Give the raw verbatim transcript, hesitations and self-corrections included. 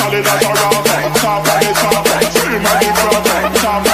solid as a rock. Top of the top, scream at the drop. Top